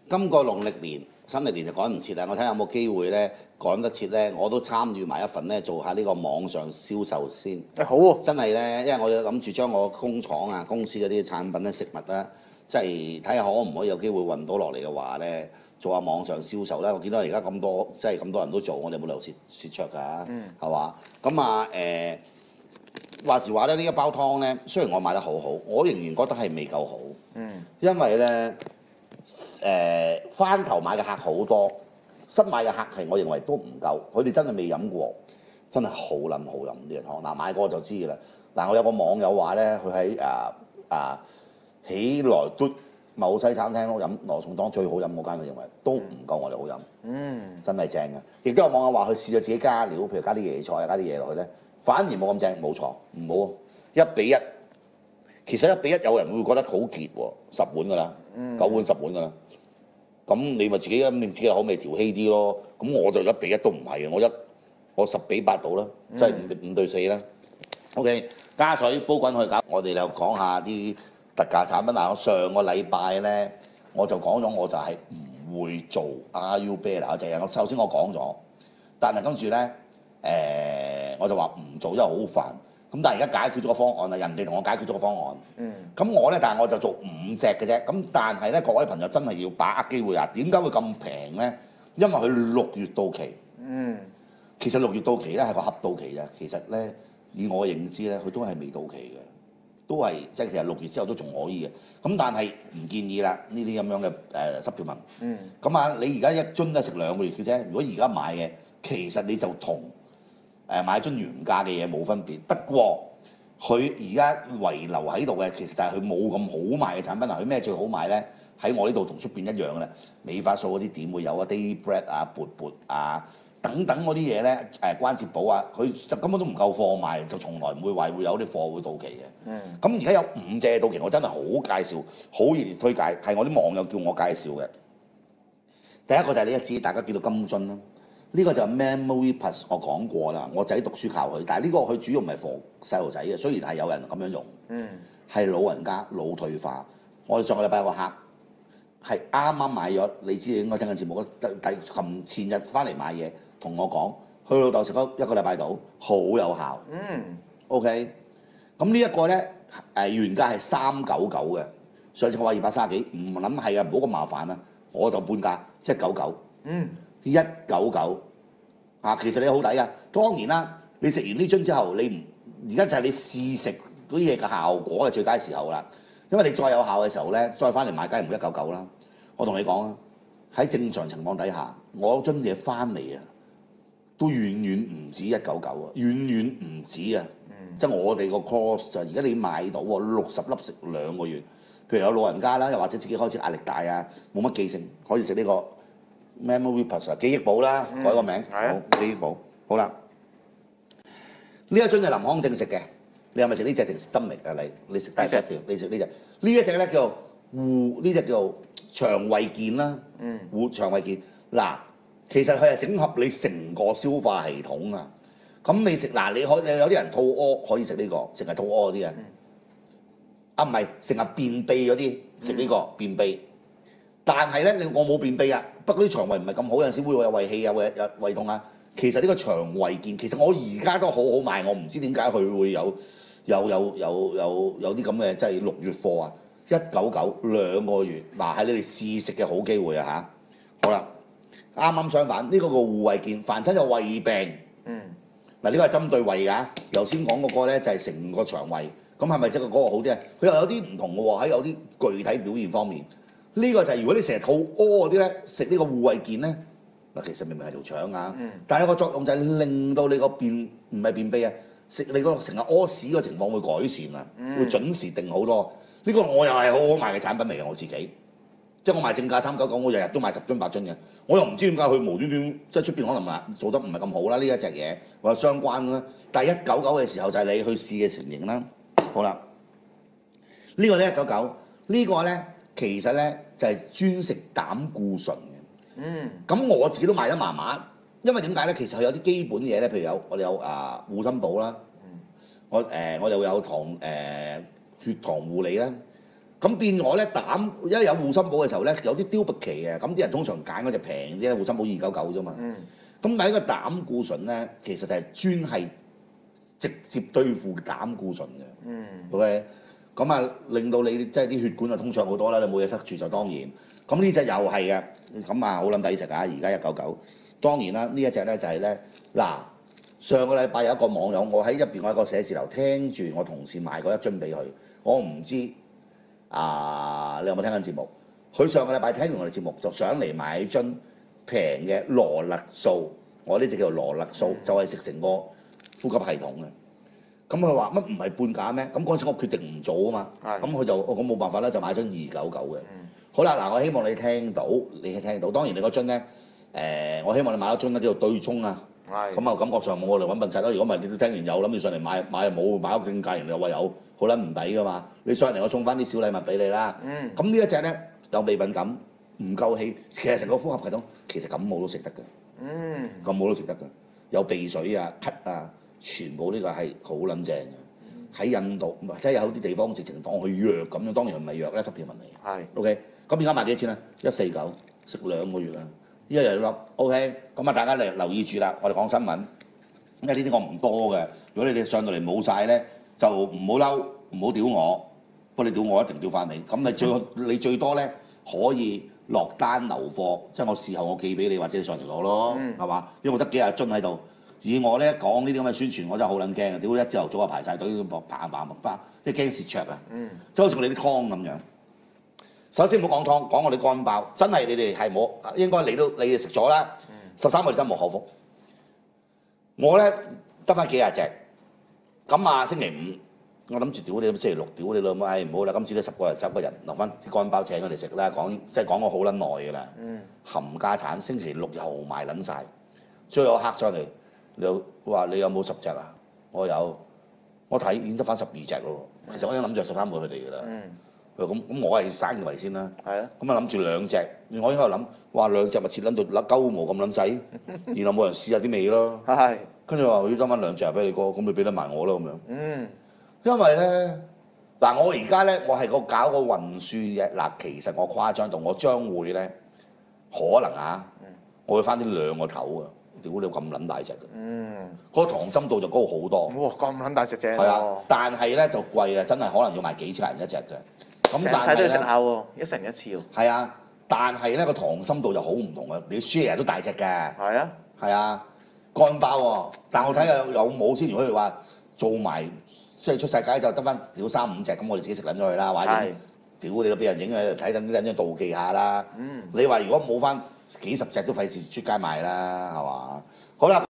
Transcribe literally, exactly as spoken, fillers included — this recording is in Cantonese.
今個農曆年、新歷年就趕唔切啦。我睇下有冇機會咧趕得切咧，我都參與埋一份咧，做下呢個網上銷售先。 誒好喎， 真係咧，因為我要諗住將我工廠啊、公司嗰啲產品咧、食物咧，即係睇下可唔可以有機會運到落嚟嘅話咧，做下網上銷售咧。我見到而家咁多，即係咁多人都做，我哋冇理由蝕蝕卓㗎，係嘛？咁啊誒。話時話咧，呢一包湯咧，雖然我賣得好好，我仍然覺得係未夠好。嗯。因為咧，誒、呃、翻頭買嘅客好多，新買嘅客係我認為都唔夠，佢哋真係未飲過，真係好飲好飲啲湯。嗱，買過就知㗎啦。嗱，我有個網友話咧，佢喺啊啊喜來嘟某西餐廳咯飲羅宋湯最好飲嗰間，佢認為都唔夠我哋好飲。嗯。真係正嘅。亦都有網友話佢試咗自己加料，譬如加啲椰菜啊，加啲嘢落去咧。反而冇咁正，冇錯，唔好一比一。其實一比一有人會覺得好結喎，十碗㗎啦，九碗十碗㗎啦。咁你咪自己咁，你自己口味調稀啲咯。咁我就一比一都唔係嘅，我一我十比八到啦，即係五五對四啦。OK， 加水煲滾去搞。我哋又講下啲特價產品嗱。我上個禮拜咧，我就講咗，我就係唔會做 Are You Better 嗰隻嘢。我首先我講咗，但係跟住咧。誒、呃，我就話唔做，因為好煩。咁但係而家解決咗個方案啦，人哋同我解決咗個方案。嗯。咁我咧，但係我就做五隻嘅啫。咁但係咧，各位朋友真係要把握機會啊！點解會咁平咧？因為佢六月到期。嗯。其實六月到期咧係個合到期嘅。其實咧，以我嘅認知咧，佢都係未到期嘅，都係即係其實六月之後都仲可以嘅。咁但係唔建議啦，呢啲咁樣嘅誒濕條文。嗯。咁啊，你而家一樽都係食兩個月嘅啫。如果而家買嘅，其實你就同誒買樽原價嘅嘢冇分別，不過佢而家遺留喺度嘅，其實就係佢冇咁好賣嘅產品。嗱，佢咩最好賣咧？喺我呢度同出邊一樣嘅啦。美髮素嗰啲點會有啊 Day Bread 啊、缽缽啊等等嗰啲嘢咧，誒關節寶啊，佢就根本都唔夠貨賣，就從來唔會話會有啲貨會到期嘅。嗯。咁而家有五隻到期，我真係好介紹，好熱烈推介，係我啲網友叫我介紹嘅。第一個就係呢一支，大家叫到金樽啦。呢個就係 Memory Plus， 我講過啦。我仔讀書靠佢，但係呢個佢主要唔係防細路仔嘅，雖然係有人咁樣用，係、嗯、老人家腦退化。我哋上個禮拜有個客係啱啱買咗，你知應該聽緊節目。第琴前日翻嚟買嘢，同我講，佢老豆食咗一個禮拜到，好有效。嗯，OK。咁呢一個咧誒原價係三九九嘅，上次我話二百三十幾，唔諗係啊，唔好咁麻煩啦，我就半價一九九。嗯。一九九啊，其實你好抵啊！當然啦，你食完呢樽之後，你唔而家就係你試食嗰啲嘢嘅效果嘅最佳時候啦。因為你再有效嘅時候咧，再翻嚟買梗係唔一九九啦。我同你講啊，喺正常情況底下，我樽嘢翻嚟啊，都遠遠唔止一九九啊，遠遠唔止啊！嗯、即係我哋個 course 就而家你買到喎，六十粒食兩個月。譬如有老人家啦，又或者自己開始壓力大啊，冇乜記性，可以食呢、呢個。Memory Plus 記憶寶啦，改個名，嗯、好記憶寶，好啦。呢一樽就林康正食嘅，你係咪食呢隻定 stomach 啊？你你食第一條，你食呢隻。呢一隻咧叫護，呢隻叫腸胃健啦，護腸胃健。嗱，其實佢係整合你成個消化系統啊。咁你食嗱，你可有啲人肚屙可以食呢、呢個，成日肚屙嗰啲啊。嗯、啊唔係，成日便秘嗰啲食呢個、嗯、便秘。但係咧，你我冇便秘啊，不過啲腸胃唔係咁好，有陣時會有胃氣啊，會有胃痛啊。其實呢個腸胃健，其實我而家都好好賣，我唔知點解佢會有有有有有有啲咁嘅即係六月貨啊，一九九兩個月，嗱係你哋試食嘅好機會啊嚇。好啦，啱啱相反，呢、這個個護胃健，凡親有胃病，嗯，嗱呢個係針對胃㗎。頭先講嗰個咧就係成個腸胃，咁係咪即係嗰個好啲啊？佢又有啲唔同嘅喎，喺有啲具體表現方面。呢個就係如果你成日肚屙嗰啲咧，食呢個護胃健咧，嗱其實明明係條腸啊，嗯、但係個作用就係令到你個便唔係便秘啊，食你個成日屙屎個情況會改善啊，嗯、會準時定好多。呢、呢個我又係好好賣嘅產品嚟嘅，我自己，即係我賣正價三九九，我日日都賣十樽八樽嘅。我又唔知點解佢無端端即係出邊可能話做得唔係咁好啦，呢一隻嘢或者相關啦。但係一九九嘅時候就係你去試嘅情形啦。好啦，呢、呢個咧一九九，呢個咧其實咧。就係專食膽固醇嘅，嗯，咁我自己都賣得麻麻，因為點解咧？其實佢有啲基本嘢咧，譬如有我哋有啊護心寶啦，嗯、我誒、呃、我哋會有糖誒、呃、血糖護理啦， 咁變咗咧膽，因為有護心寶嘅時候咧，有啲雕拔期嘅，咁啲人通常揀嗰隻平啲護心寶二九九啫嘛。嗯。咁但係呢個膽固醇咧，其實就係專係直接對付膽固醇嘅。嗯。OK。咁啊，令到你即係啲血管啊通暢好多啦，你冇嘢塞住就當然。咁呢隻又係嘅，咁啊好撚抵食啊！而家一九九。當然啦，呢一隻咧就係咧嗱，上個禮拜有一個網友，我喺入邊我喺個寫字樓聽住我同事賣過一樽俾佢，我唔知啊，你有冇聽緊節目？佢上個禮拜聽完我哋節目，就上嚟買樽平嘅羅勒素，我呢隻叫做羅勒素，就係食成個呼吸系統嘅。咁佢話乜唔係半價咩？咁嗰陣時我決定唔做啊嘛。咁佢就我冇辦法啦，就買樽二九九嘅。嗯、好啦，嗱，我希望你聽到，你聽到。當然你嗰樽咧，誒、呃，我希望你買咗樽咧叫做對沖啊。咁啊的，感覺上冇我哋揾笨柒啦。如果唔係，你聽完有諗住上嚟買買冇買屋正價，人哋又話有，好撚唔抵噶嘛。你上嚟我送翻啲小禮物俾你啦。咁、嗯、呢一隻咧有鼻敏感，唔夠氣，其實成個呼吸系統其實感冒都食得㗎。嗯，感冒都食得㗎，有鼻水啊、咳啊。全部呢個係好撚正嘅，喺印度即係有啲地方直情當佢藥咁樣，當然唔係藥咧，濕片文嚟。係是 OK，咁而家賣幾錢啊？一四九，食兩個月啦，一日粒 OK。咁啊，大家嚟留意住啦，我哋講新聞，因為呢啲我唔多嘅。如果你哋上到嚟冇晒咧，就唔好嬲，唔好屌我。不過你屌我一定屌翻你。咁你最你最多咧可以落單留貨，即係我事後我寄俾你，或者你上嚟攞咯，係嘛、嗯？因為我得幾廿樽喺度。以我咧講呢啲咁嘅宣傳，我真係好撚驚啊！屌一朝頭早啊排晒隊，嘭嘭嘭嘭，即係驚蝕著啊！嗯，即係好似我哋啲湯咁樣。首先唔好講湯，講我哋乾包，真係你哋係冇應該你都你哋食咗啦。十三個月真無口福。我咧得翻幾廿隻，咁啊星期五我諗住屌你，星期六屌你老母，唉唔好啦，今次都十個人十個人留翻啲乾包請佢哋食啦。講即係講過好撚耐㗎啦。嗯，冚家產星期六又賣撚晒，最後客上嚟。你話你有冇十隻啊？我有，我睇已經得翻十二隻咯。其實我已經諗住十三個佢哋㗎啦。佢話咁咁，我係生為先啦。係啊。咁啊諗住兩隻，我應該諗，哇兩隻咪切撚到甩鳩毛咁撚細，然後冇人試下啲味咯。係。跟住話我要得翻兩隻俾你哥，咁你俾得埋我咯咁樣。嗯。因為咧，嗱我而家咧，我係個搞個運輸嘅，嗱其實我誇張到，我將會咧可能啊，我會翻啲兩個頭啊。屌你咁撚大隻嘅，嗯，嗰個溏心度就高好多。哇，咁撚大隻隻，係啊，但係咧就貴啦，真係可能要賣幾千銀一隻嘅。咁但係都要食下喎，一成一次喎。係啊，但係咧個溏心度就好唔同啊！你 share 都大隻嘅。係啊，係啊，乾包喎。但我睇下有冇先。如果佢話做埋即係出世界就得翻少三五隻，咁我哋自己食撚咗佢啦。或者屌你都俾人影啊，睇緊啲人妒忌下啦。嗯，你話如果冇翻？幾十隻都費事出街賣啦，係嘛？好啦。